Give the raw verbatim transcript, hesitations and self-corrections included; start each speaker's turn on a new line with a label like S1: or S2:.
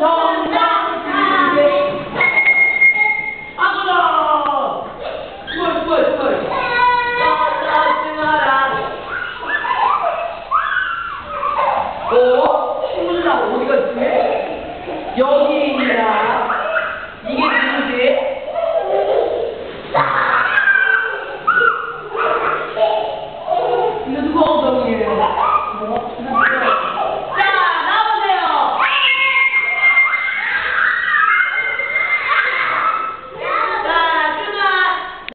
S1: 정답! 아구라! 스물, 스물, 스물. 떠나지 마라. 어? 친구들하고 어디가 있지? 여기